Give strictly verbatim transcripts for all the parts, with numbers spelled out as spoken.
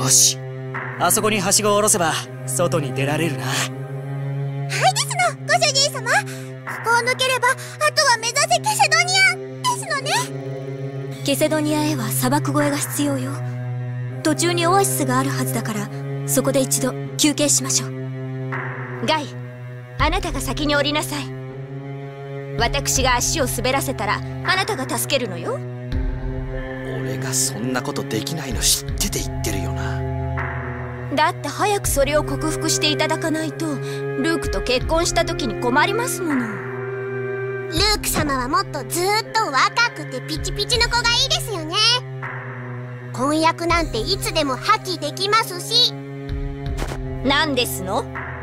よし、あそこにはしごを下ろせば外に出られるな。 はいですの、ご主人様。ここを抜ければあとは目指せケセドニアですのね。 ケセドニアへは砂漠越えが必要よ。途中にオアシスがあるはずだから、そこで一度休憩しましょう。 ガイ、あなたが先に降りなさい。私が足を滑らせたらあなたが助けるのよ。 俺がそんなことできないの知ってて言ってるよな。 だって早くそれを克服していただかないとルークと結婚した時に困りますもの。 ルーク様はもっとずーっと若くてピチピチの子がいいですよね。婚約なんていつでも破棄できますし。 何ですの？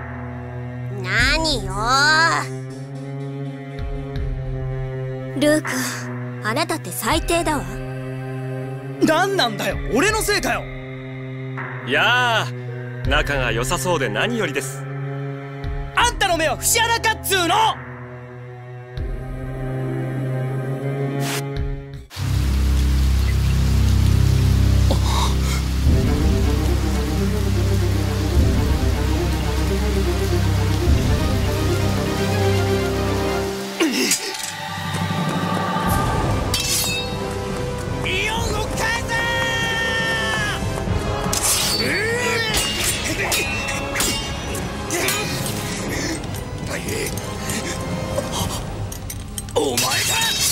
何よ。 ルーク、あなたって最低だわ。 何なんだよ、俺のせいかよ。 いやー、仲が良さそうで何よりです。 あんたの目は節穴かっつーの。 お前か。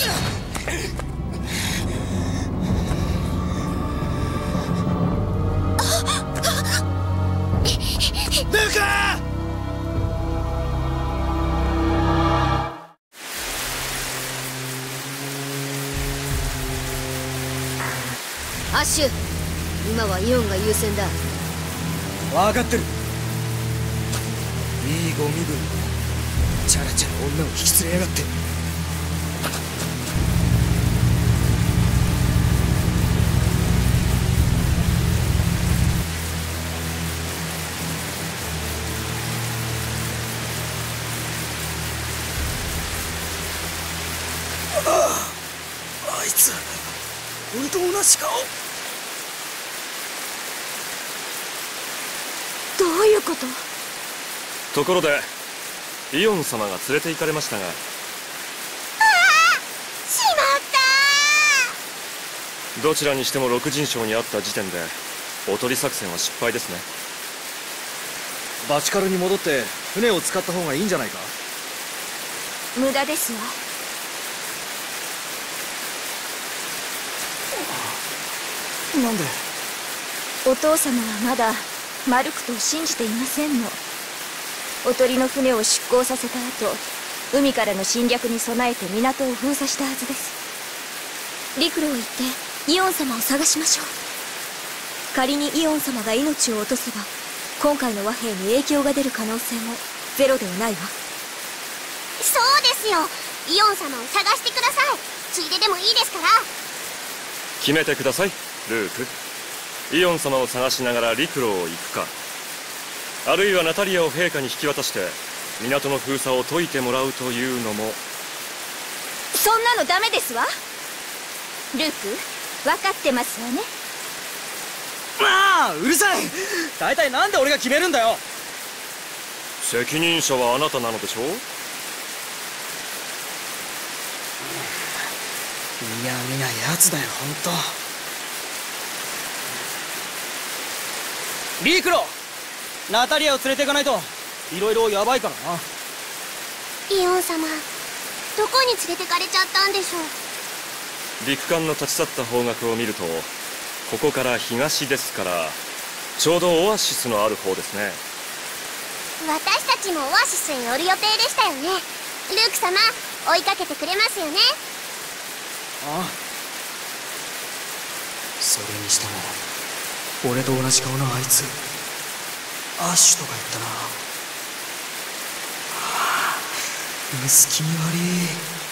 ルカ！ アッシュ、今はイオンが優先だ。 分かってる。いいご身分、チャラチャラ女を引き連れやがって。あいつ俺と同じ顔。 どういうこと？ ところでイオン様が連れて行かれましたが。 ああ、しまった。 どちらにしても六人将に会った時点でおとり作戦は失敗ですね。 バチカルに戻って船を使った方がいいんじゃないか。 無駄ですわ。 なんで？ お父様はまだマルクトを信じていませんの。おとりの船を出港させた後、海からの侵略に備えて港を封鎖したはずです。 陸路を行ってイオン様を探しましょう。仮にイオン様が命を落とせば、今回の和平に影響が出る可能性もゼロではないわ。 そうですよ。イオン様を探してください。ついででもいいですから。 決めてください、ルーク。イオン様を探しながら陸路を行くか、あるいはナタリアを陛下に引き渡して港の封鎖を解いてもらうというのも。 そんなのダメですわ。ルーク、分かってますわね。 まあうるさい。大体なんで俺が決めるんだよ。 責任者はあなたなのでしょう。 嫌味なやつだよ、ほんと。リークロ、ナタリアを連れていかないといろいろやばいからな。 イオン様、どこに連れてかれちゃったんでしょう。 陸艦の立ち去った方角を見ると、ここから東ですから、ちょうどオアシスのある方ですね。 私たちもオアシスへ乗る予定でしたよね。ルーク様、追いかけてくれますよね。 ああ、それにしても俺と同じ顔のあいつ、アッシュとか言ったな。はあ、薄気味悪い。